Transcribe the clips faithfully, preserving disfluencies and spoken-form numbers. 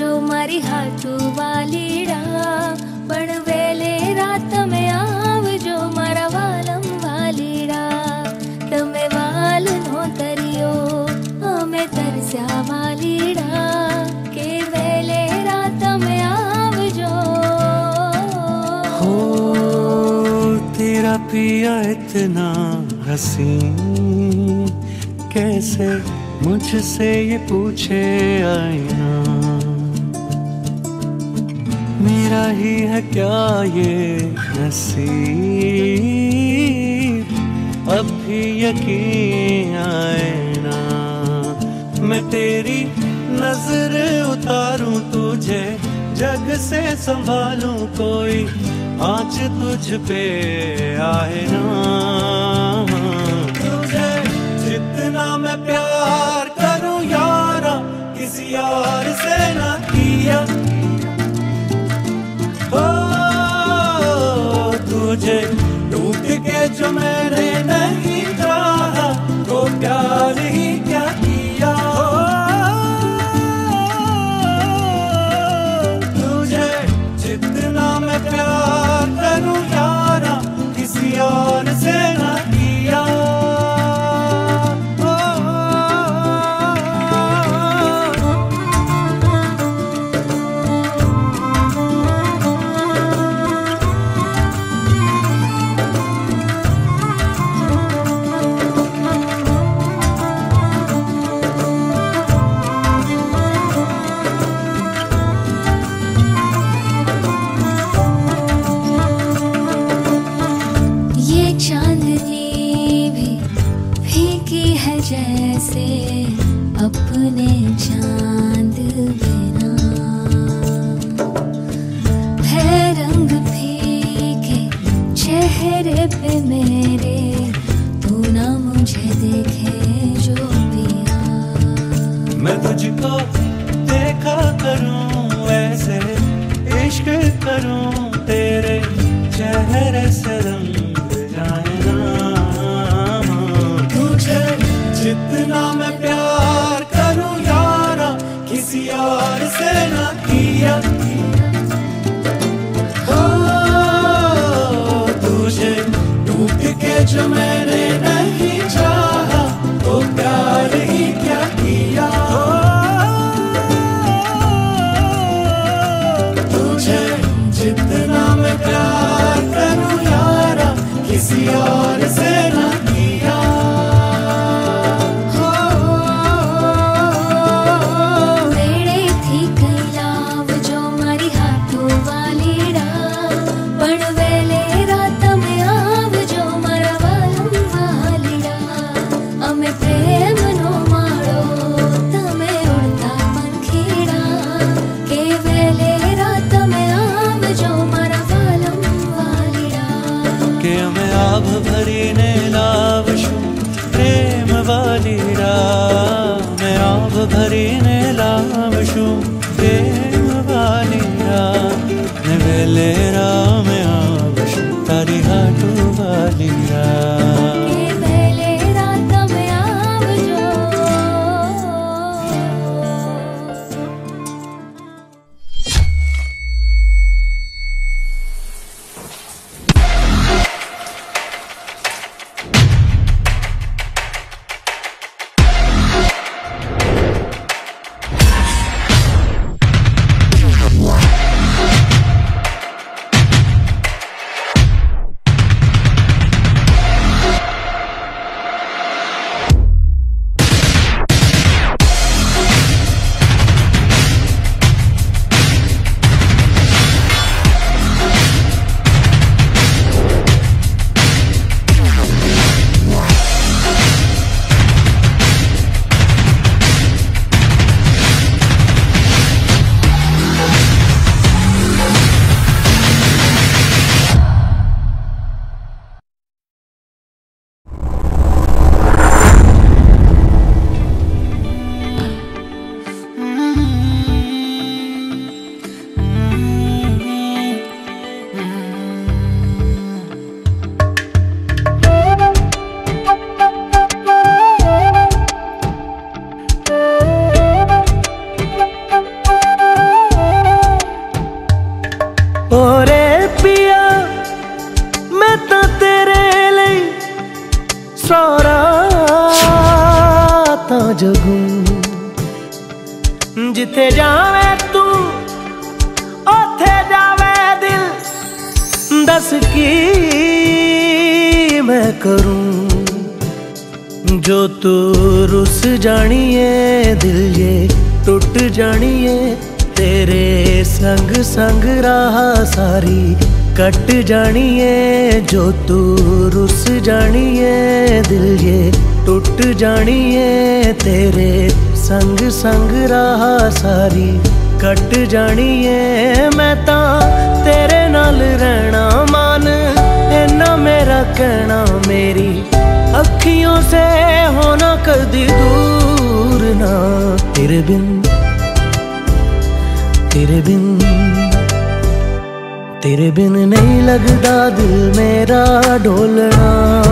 આવજો મારી હાટુ વાલીડા પણ વેલે રાત में આવજો મારા વાલમ વાલીડા તમે વાલ નો તરિયો અમે તરસ્યા વાલીડા કે વેલે રાત में આવજો हो तेरा पिया इतना हसीन कैसे मुझसे ये पूछे आईना मेरा ही है क्या ये नसीब अब भी यकीन आए ना मैं तेरी नजर उतारूं तुझे जग से संभालूं कोई आँच तुझ पे आए ना तुझे जितना मैं प्यार करूं यारा किसी और से ना किया ओ तुझे टूट के जो मैंने नहीं चाहा तो प्यार ही क्या किया तुझे जितना मैं प्यार करूं यारा किसी और से ना किया जैसे अपने चांद बिना है रंग फीके चेहरे पे मेरे तू ना मुझे देखे जो पिया मैं तुझको देखा करूं ऐसे इश्क करूं तेरे चेहरे से रंग जाए ना जितना मैं प्यार करूं यारा किसी और से ना किया ओ तुझे टूट के जो मैंने नहीं चाहा तो प्यार ही क्या किया तुझे जितना मैं प्यार करूं यारा किसी और से ना किया आभ भरीने लावशु प्रेम वालीरा मैं आभ भरीने लावशु प्रेम वालीरा ने वेलेरा मैं आवशु तारी हाटू वालीरा जगूं। जिथे जावे तू ओथे जावे दिल, दस की मैं करूं। जो तू रुस जानिए दिल ये टूट जानिए, तेरे संग संग राह सारी कट जानिए। जो तू रुस जानिए दिल ये टूट जानिए, तेरे संग संग राह सारी कट जानिए। मैं ता तेरे नाल रहना मान, इन्ना मेरा कहना, मेरी अखियों से होना कदी दूर ना। तेरे बिन तेरे बिन तेरे बिन नहीं लगदा दिल मेरा ढोलना।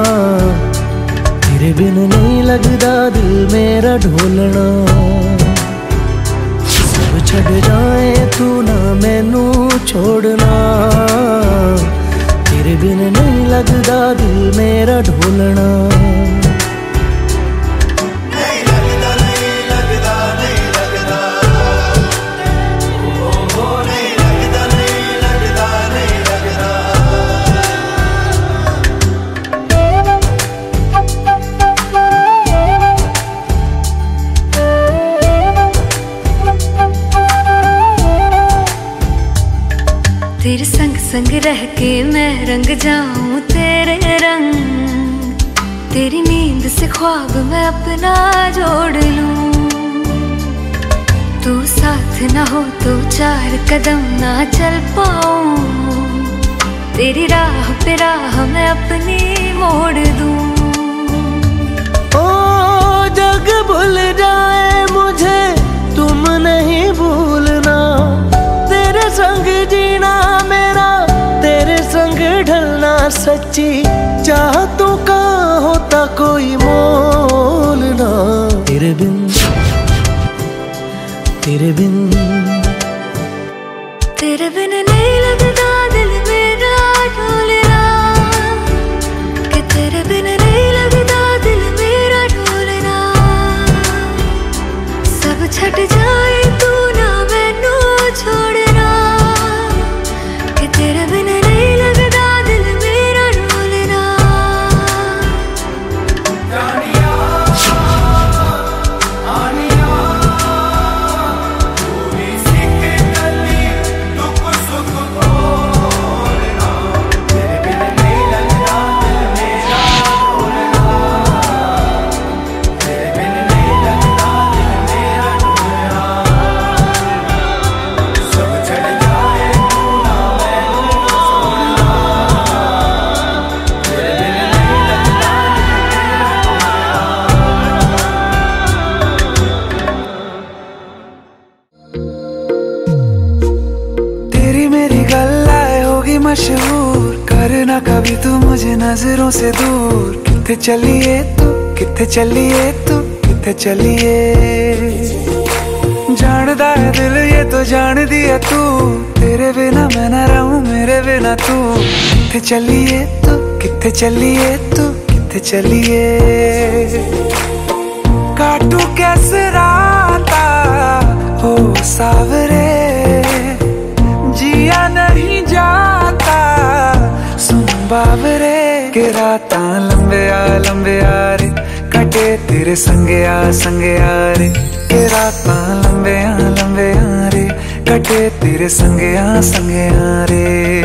तेरे बिन नहीं लगदा दिल मेरा ढोलना। सब छड़ जाए तू ना मैनू छोड़ना। तेरे बिन नहीं लगदा दिल मेरा ढोलना। तेरे संग संग रह के मैं रंग जाऊं तेरे रंग, तेरी नींद से ख्वाब मैं अपना जोड़ लूं। तू साथ ना हो तो चार कदम ना चल पाऊं, तेरी राह पे राह मैं अपनी मोड़ दूं। ओ जग भूल जाए मुझे तुम नहीं भूलना, तेरे संग जीना मेरा तेरे संग ढलना। सच्ची चाहतों का होता कोई मोल ना। तेरे बिन तेरे बिन तेरे बिन नहीं लगदा दिल मेरा ढोलना, कि तेरे बिन नहीं लगदा दिल मेरा ढोलना। सब छट जाए तू ना मैनू छोड़ना, कि तेरे बिन नहीं लगदा दिल मेरा ढोलना। मशहूर करना कभी तू मुझे नजरों से दूर। किथे चलिए तू किथे चलिए तू किथे चलिए, जानदा है दिल ये तो जान दिया तू। तेरे बिना मैं ना रहूं मेरे बिना तू। किथे चलिए तू किथे चलिए तू किथे चलिए, काटू कैसे राता हो सावरे, जिया नहीं जाता सुन बाबरे। के राता लंबे आ लंबे आ रे, कटे तेरे संगे आ संगे आ रे। के राता लंबे आ लंबे आ रे, कटे तेरे संगे आ संगे आ रे।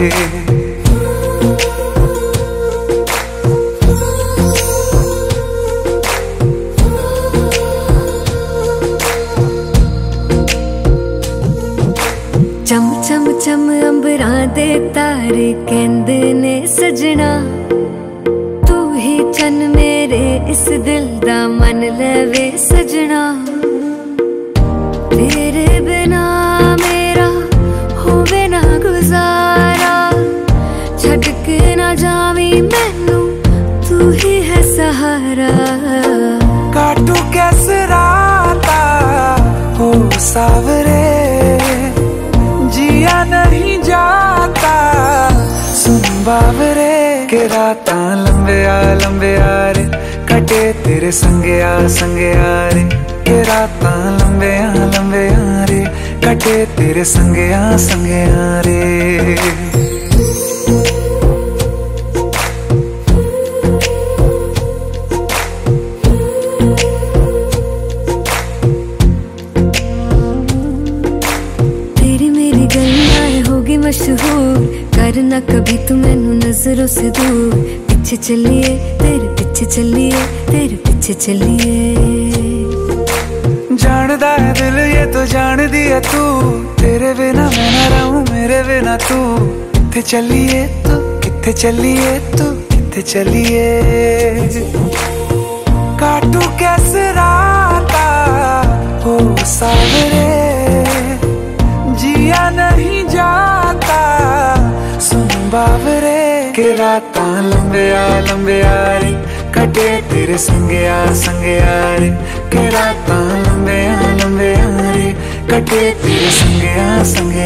चम चम चम अंबरां दे तारे कहंदे ने सजना, तू ही चन मेरे इस दिल दा मन लवे सजना। तेरे बिना मेरा होवे ना गुजारा, छड़ के ना जावी मैनू तू ही है सहारा। काटू कैसे राता हो सावरे, जिया नहीं जाता सुन बाबरे। के राता लंबे आ लंबे आ रे, कटे तेरे तेरे संगया संगया रे के रातां लंबिया लंबिया रे कटे तेरे संगया संगया रे। मशहूर करना कभी तू मैनू नजरों से दूर, पीछे चलिए तेरे पीछे चलिए तेरे पीछे चलिए। जानदा है दिल ये तो जान दिया तू, तेरे बिना मैं ना रहूं मेरे बिना तू। किथे चलिए तू किथे चलिए तू किथे चलिए। काटू कैसे राता हो सावरे, जिया नहीं जाता सुन बावरे के रातां लंबिया लंबिया रे कटे तेरे संगया संगया रे के रातां लंबिया लंबिया रे कटे तेरे संगया संगया।